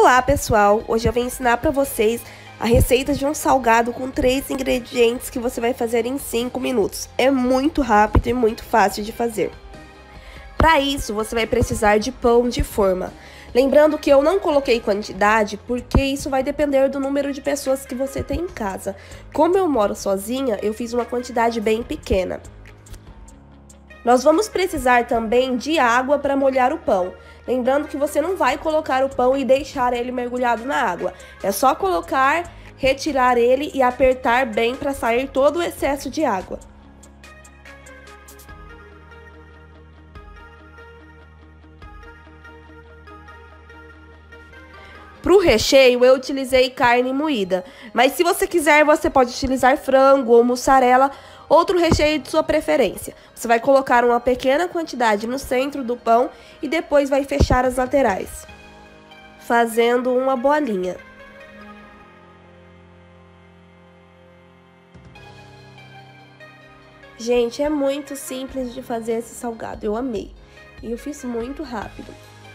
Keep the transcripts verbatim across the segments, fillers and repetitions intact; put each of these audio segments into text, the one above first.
Olá pessoal, hoje eu vou ensinar para vocês a receita de um salgado com três ingredientes que você vai fazer em cinco minutos. É muito rápido e muito fácil de fazer. Para isso, você vai precisar de pão de forma. Lembrando que eu não coloquei quantidade, porque isso vai depender do número de pessoas que você tem em casa. Como eu moro sozinha, eu fiz uma quantidade bem pequena. Nós vamos precisar também de água para molhar o pão. Lembrando que você não vai colocar o pão e deixar ele mergulhado na água. É só colocar, retirar ele e apertar bem para sair todo o excesso de água. Para o recheio, eu utilizei carne moída, mas se você quiser, você pode utilizar frango ou mussarela, outro recheio de sua preferência. Você vai colocar uma pequena quantidade no centro do pão e depois vai fechar as laterais, fazendo uma bolinha. Gente, é muito simples de fazer esse salgado, eu amei. E eu fiz muito rápido.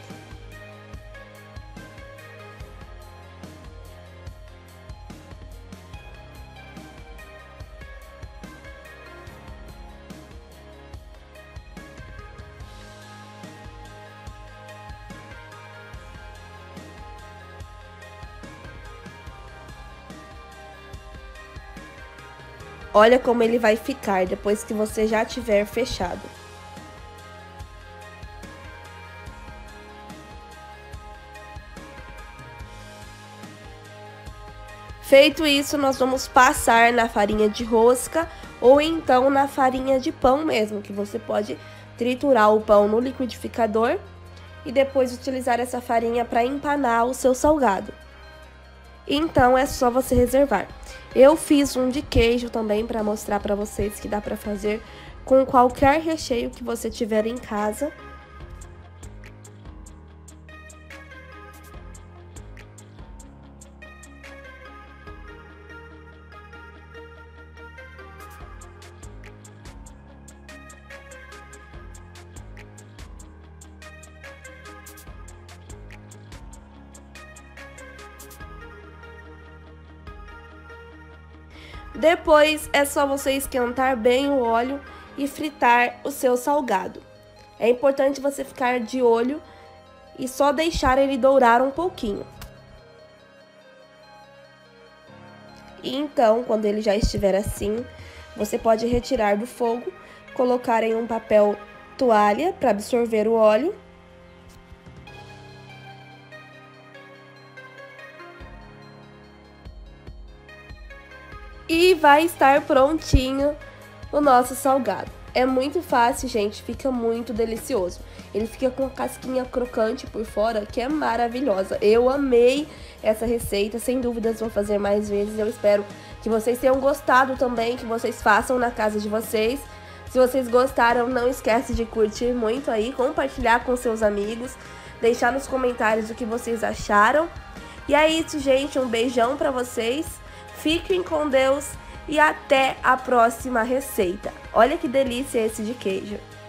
Olha como ele vai ficar depois que você já tiver fechado. Feito isso, nós vamos passar na farinha de rosca ou então na farinha de pão mesmo, que você pode triturar o pão no liquidificador e depois utilizar essa farinha para empanar o seu salgado. Então é só você reservar. Eu fiz um de queijo também para mostrar para vocês que dá para fazer com qualquer recheio que você tiver em casa. Depois é só você esquentar bem o óleo e fritar o seu salgado. É importante você ficar de olho e só deixar ele dourar um pouquinho. E então, quando ele já estiver assim, você pode retirar do fogo, colocar em um papel toalha para absorver o óleo. E vai estar prontinho o nosso salgado. É muito fácil, gente, fica muito delicioso. Ele fica com a casquinha crocante por fora, que é maravilhosa. Eu amei essa receita, sem dúvidas vou fazer mais vezes. Eu espero que vocês tenham gostado também, que vocês façam na casa de vocês. Se vocês gostaram, não esquece de curtir muito aí, compartilhar com seus amigos, deixar nos comentários o que vocês acharam. E é isso, gente, um beijão pra vocês. Fiquem com Deus e até a próxima receita. Olha que delícia esse de queijo.